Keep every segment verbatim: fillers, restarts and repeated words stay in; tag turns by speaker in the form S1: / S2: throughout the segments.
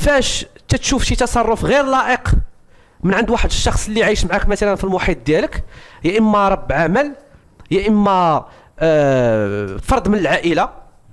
S1: كيفاش تتشوف شي تصرف غير لائق من عند واحد الشخص اللي عايش معاك مثلا في المحيط ديالك، يا اما رب عمل يا اما آه فرد من العائله،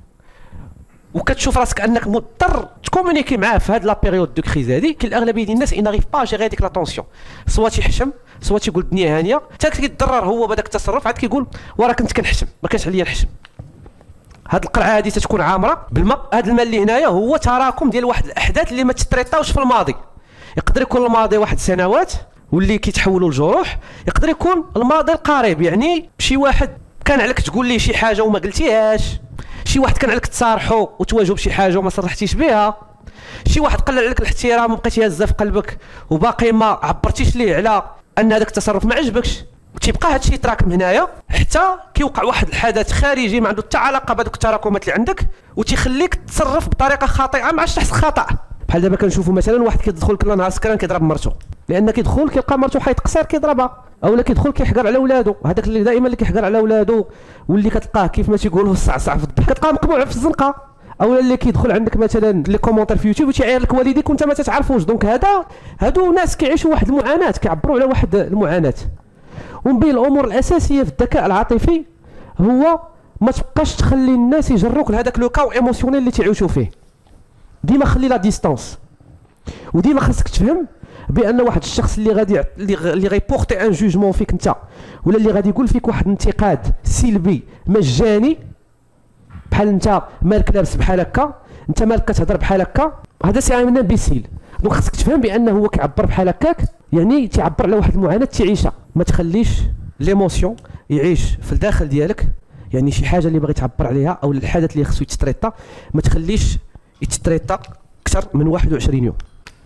S1: وكتشوف راسك انك مضطر تكومونيكي معاه في هاد لا بيريود دو كريز هادي. كاين الاغلبيه ديال الناس ينغيف با جيري هذيك لا طونسيون، سوا تيحشم سوا تيقول الدنيا هانيه، حتى كيتضرر هو بهذاك التصرف، عاد كيقول وراه كنت كنحشم ما كانش عليا نحشم. هاد القرعه هادي تتكون عامره بالماء. هاد الماء اللي هنايا هو تراكم ديال واحد الاحداث اللي ما تتريطاوش في الماضي. يقدر يكون الماضي واحد سنوات واللي كيتحولوا لجروح، يقدر يكون الماضي القريب، يعني شي واحد كان عليك تقول ليه شي حاجه وما قلتيهاش، شي واحد كان عليك تصارحوا وتواجهوا بشي حاجه وما صرحتيش بها، شي واحد قلل عليك الاحترام وبقيتي هازه في قلبك وباقي ما عبرتيش ليه على ان هذاك التصرف ما عجبكش، وتيبقى هادشي يتراكم هنايا حتى كيوقع واحد الحدث خارجي ما عنده حتى علاقه بهذوك التراكمات اللي عندك وتيخليك تصرف بطريقه خاطئه مع شخص خطا. بحال دابا كنشوفوا مثلا واحد كيدخل كل نهار سكران كيضرب مرته، لان كيدخل كيلقى مرته حيط قصير كيضربها، اولا كيدخل كيحقر على ولادو، هذاك اللي دائما اللي كيحقر على ولادو واللي كتلقاه كيف ما تيقولوا الصعصع في الضحك كتلقاه مقموع في الزنقه، اولا اللي كيدخل عندك مثلا لي كومونتير في يوتيوب وتيعاير لك والديك وانت ما تتعرفوش. دونك هذا هادو ناس كيعيشوا واحد المعاناه، كيعبروا على واحد المعاناه. ومن بين الامور الاساسيه في الذكاء العاطفي هو ما تبقاش تخلي الناس يجروك لهذاك لو كاو ايموسيونيل اللي تعيشوا فيه. ديما خلي لا ديستانس، وديما خاصك تفهم بان واحد الشخص اللي غادي اللي غيبورتي ان جوجمون فيك انت، ولا اللي غادي يقول فيك واحد الانتقاد سلبي مجاني، بحال انت مالك لابس بحال هكا، انت مالك كتهضر بحال هكا، هذا سي ان امبيسيل. دونك خاصك تفهم بانه هو كيعبر بحال هكاك، يعني تيعبر على واحد المعاناه تعيشها. ما تخليش ليموسيون يعيش في الداخل ديالك، يعني شي حاجه اللي باغي تعبر عليها او الحدث اللي خصو يتستريطا ما تخليش يتستريطا اكثر من واحد وعشرين يوم.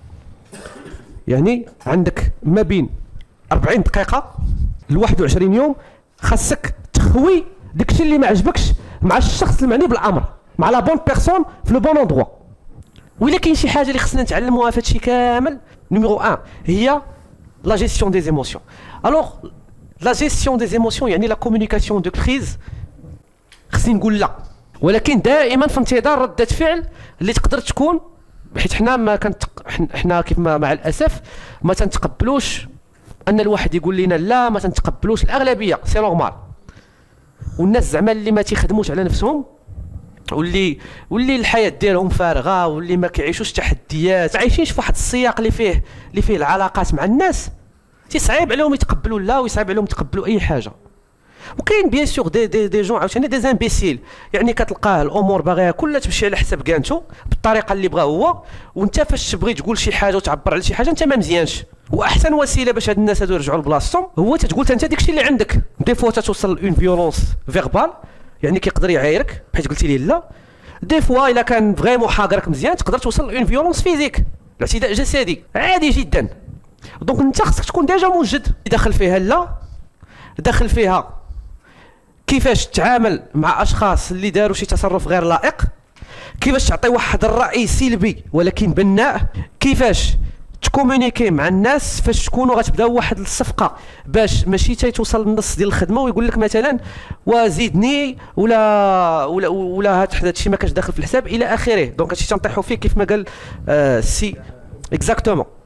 S1: يعني عندك ما بين أربعين دقيقه ل واحد وعشرين يوم خاصك تخوي داكشي اللي ما عجبكش مع الشخص المعني بالامر، مع لا بون بيرسون في لو بون اندروا. وإلا كاين شي حاجه اللي خصنا نتعلموها في هادشي كامل، نيميرو واحد هي لا جيستيون دي زيموسيون. الوغ لا جيستيون دي زيموسيون يعني لا كومونيكاسيون دو كريز خصني نقول لا، ولكن دائما في انتظار رده فعل اللي تقدر تكون، حيت حنا ما كنت حنا كيف ما مع الاسف ما تنتقبلوش ان الواحد يقول لنا لا، ما تنتقبلوش الاغلبيه، سي نورمال. والناس زعما اللي ما تيخدموش على نفسهم واللي واللي الحياه ديالهم فارغه واللي ما كيعيشوش تحديات، ما عايشينش في واحد السياق اللي فيه اللي فيه العلاقات مع الناس، تيصعيب عليهم يتقبلوا لا ويصعب عليهم يتقبلوا اي حاجه. وكاين بيان سور دي دي دي جون عاوتاني دي زامبيسيل، يعني كتلقاه الامور باغيها كلها تمشي على حساب كانتو بالطريقه اللي بغا هو، وانت فاش تبغي تقول شي حاجه وتعبر على شي حاجه انت ما مزيانش. واحسن وسيله باش هاد الناس هادو يرجعوا لبلاصتهم هو تتقول انت داكشي اللي عندك. دي فوا تتوصل اون فيولونس فيربال، يعني كيقدر يعايرك بحيث قلتي ليه لا. دي فوا الا كان فريمون حاضرك مزيان تقدر توصل اون فيولونس فيزيك، الاعتداء جسدي عادي جدا. دونك انت خصك تكون ديجا موجد داخل فيها لا، داخل فيها كيفاش تتعامل مع اشخاص اللي داروا شي تصرف غير لائق، كيفاش تعطي واحد الراي سلبي ولكن بناء، كيفاش تكومونيكي مع الناس فاش تكونوا غتبداو واحد الصفقه باش ماشي تيتوصل للنص ديال الخدمه ويقول لك مثلا وزيدني ولا ولا ولا هذا الشيء ما كانش داخل في الحساب الى اخره. دونك هادشي تنطيحوا فيه كيف ما قال السي اكزاكتومون.